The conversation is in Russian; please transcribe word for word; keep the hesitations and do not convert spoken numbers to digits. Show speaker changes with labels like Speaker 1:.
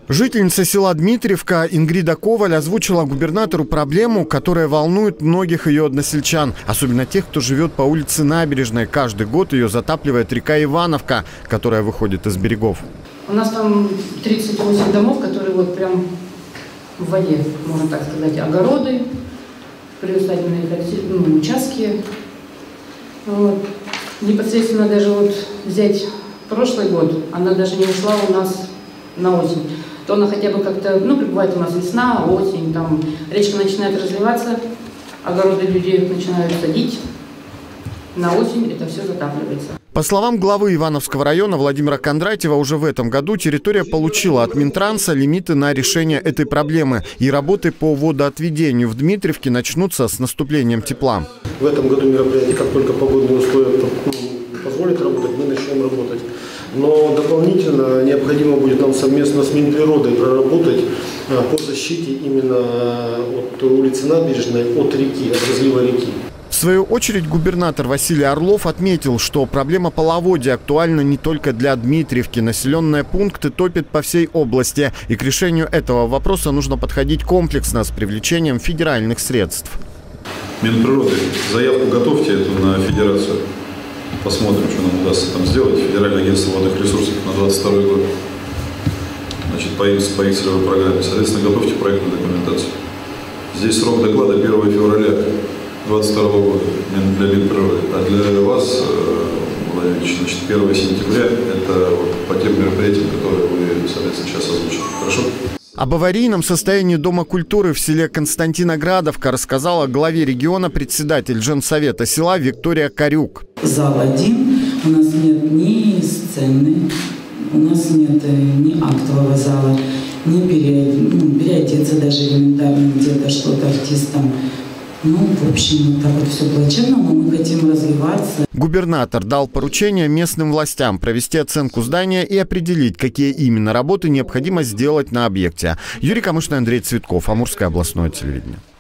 Speaker 1: Жительница села Дмитриевка Ингрида Коваль озвучила губернатору проблему, которая волнует многих ее односельчан, особенно тех, кто живет по улице Набережной. Каждый год ее затапливает река Ивановка, которая выходит из берегов.
Speaker 2: У нас там тридцать восемь домов, которые вот прям в воде, можно так сказать, огороды, приусадебные ну, участки. Вот. Непосредственно даже вот взять прошлый год, она даже не ушла у нас на осень. То она хотя бы как-то, ну, прибывает у нас весна, осень, там речка начинает разливаться, огороды людей начинают садить, на осень это все затапливается.
Speaker 1: По словам главы Ивановского района Владимира Кондратьева, уже в этом году территория получила от Минтранса лимиты на решение этой проблемы. И работы по водоотведению в Дмитриевке начнутся с наступлением тепла.
Speaker 3: В этом году мероприятие, как только погодные условия позволят работать, мы начнем работать. Но дополнительно необходимо будет нам совместно с Минприродой проработать по защите именно от улицы Набережной, от реки, от разлива реки.
Speaker 1: В свою очередь губернатор Василий Орлов отметил, что проблема половодья актуальна не только для Дмитриевки. Населенные пункты топят по всей области. И к решению этого вопроса нужно подходить комплексно с привлечением федеральных средств.
Speaker 4: Минприроды, заявку готовьте эту на федерацию. Посмотрим, что нам удастся там сделать. Федеральное агентство водных ресурсов на двадцать второй год. Значит, по их, по их целевой программе. Соответственно, готовьте проектную документацию. Здесь срок доклада первого февраля две тысячи двадцать второго года для Минприроды. А для вас, Владимир Ильич, значит, первого сентября это вот по тем мероприятиям, которые вы, соответственно, сейчас озвучили. Хорошо?
Speaker 1: Об аварийном состоянии Дома культуры в селе Константиноградовка рассказала главе региона председатель женсовета села Виктория Корюк.
Speaker 5: Зал один, у нас нет ни сцены, у нас нет ни актового зала, ни пере, ну, переодеться даже элементарно где-то что-то артистам. Ну, в общем, вот так вот все плачевно, но мы хотим развиваться.
Speaker 1: Губернатор дал поручение местным властям провести оценку здания и определить, какие именно работы необходимо сделать на объекте. Юрий Камышный, Андрей Цветков, Амурское областное телевидение.